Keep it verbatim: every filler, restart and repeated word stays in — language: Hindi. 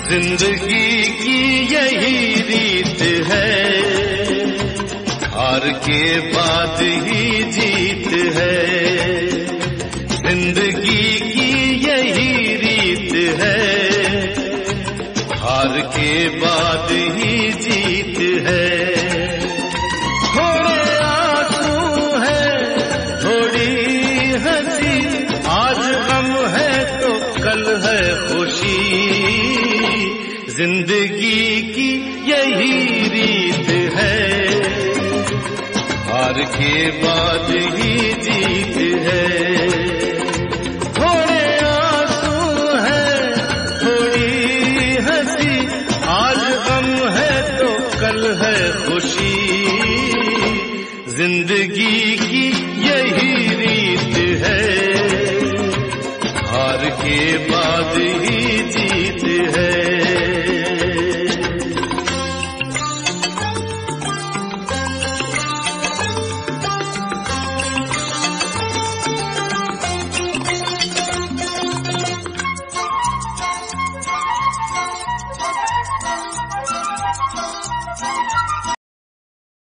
जिंदगी की यही रीत है, हार के बाद ही जीत है। जिंदगी की यही रीत है, हार के बाद ही जीत है। थोड़े आंसू है, थोड़ी हंसी, आज गम है तो कल है खुशी। जिंदगी की यही रीत है, हार के बाद ही जीत है। थोड़े आंसू है, थोड़ी हंसी, आज गम है तो कल है खुशी। जिंदगी